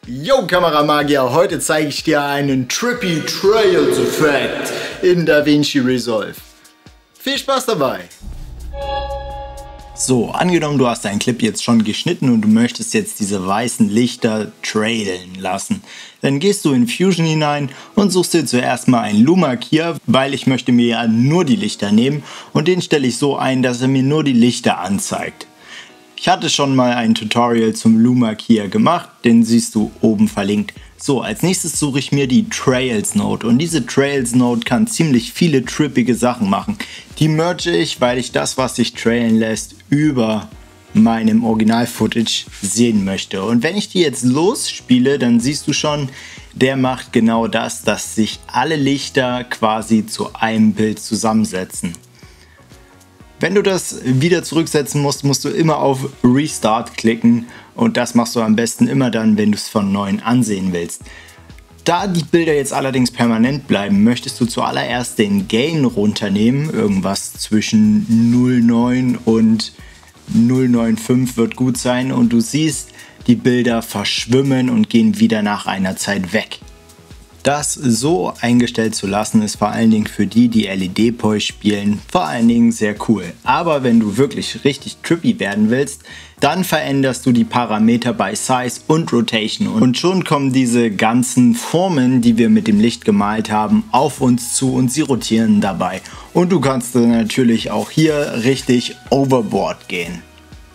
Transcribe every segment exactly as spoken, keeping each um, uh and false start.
Yo Kameramagier, heute zeige ich dir einen Trippy Trails Effekt in DaVinci Resolve. Viel Spaß dabei! So, angenommen du hast deinen Clip jetzt schon geschnitten und du möchtest jetzt diese weißen Lichter trailen lassen. Dann gehst du in Fusion hinein und suchst dir zuerst mal einen Luma Key, weil ich möchte mir ja nur die Lichter nehmen und den stelle ich so ein, dass er mir nur die Lichter anzeigt. Ich hatte schon mal ein Tutorial zum Luma Key gemacht, den siehst du oben verlinkt. So, als nächstes suche ich mir die Trails Node und diese Trails Node kann ziemlich viele trippige Sachen machen. Die merge ich, weil ich das, was sich trailen lässt, über meinem Original-Footage sehen möchte. Und wenn ich die jetzt losspiele, dann siehst du schon, der macht genau das, dass sich alle Lichter quasi zu einem Bild zusammensetzen. Wenn du das wieder zurücksetzen musst, musst du immer auf Restart klicken und das machst du am besten immer dann, wenn du es von neuem ansehen willst. Da die Bilder jetzt allerdings permanent bleiben, möchtest du zuallererst den Gain runternehmen. Irgendwas zwischen null Komma neun und null Komma fünfundneunzig wird gut sein und du siehst, die Bilder verschwimmen und gehen wieder nach einer Zeit weg. Das so eingestellt zu lassen, ist vor allen Dingen für die, die L E D-Poi spielen, vor allen Dingen sehr cool. Aber wenn du wirklich richtig trippy werden willst, dann veränderst du die Parameter bei Size und Rotation und schon kommen diese ganzen Formen, die wir mit dem Licht gemalt haben, auf uns zu und sie rotieren dabei. Und du kannst dann natürlich auch hier richtig overboard gehen.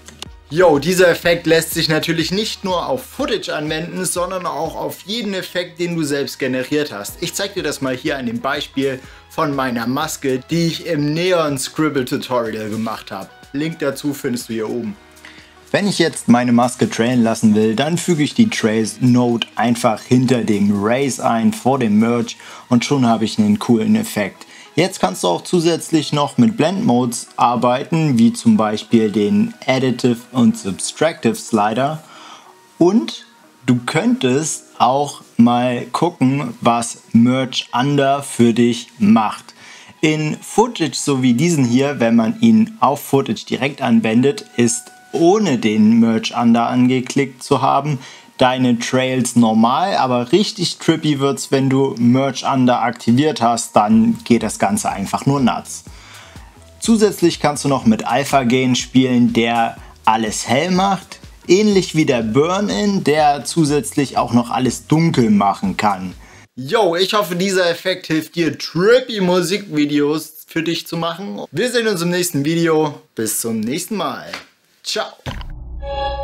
Yo, dieser Effekt lässt sich natürlich nicht nur auf Footage anwenden, sondern auch auf jeden Effekt, den du selbst generiert hast. Ich zeige dir das mal hier an dem Beispiel von meiner Maske, die ich im Neon Scribble Tutorial gemacht habe. Link dazu findest du hier oben. Wenn ich jetzt meine Maske trailen lassen will, dann füge ich die Trails Node einfach hinter dem Raise ein, vor dem Merge und schon habe ich einen coolen Effekt. Jetzt kannst du auch zusätzlich noch mit Blend Modes arbeiten, wie zum Beispiel den Additive und Subtractive Slider. Und du könntest auch mal gucken, was Merge Under für dich macht. In Footage, so wie diesen hier, wenn man ihn auf Footage direkt anwendet, ist ohne den Merge Under angeklickt zu haben, deine Trails normal, aber richtig trippy wird's, wenn du Merge Under aktiviert hast, dann geht das Ganze einfach nur nuts. Zusätzlich kannst du noch mit Alpha Gain spielen, der alles hell macht, ähnlich wie der Burn-In, der zusätzlich auch noch alles dunkel machen kann. Yo, ich hoffe, dieser Effekt hilft dir, trippy Musikvideos für dich zu machen. Wir sehen uns im nächsten Video. Bis zum nächsten Mal. Ciao.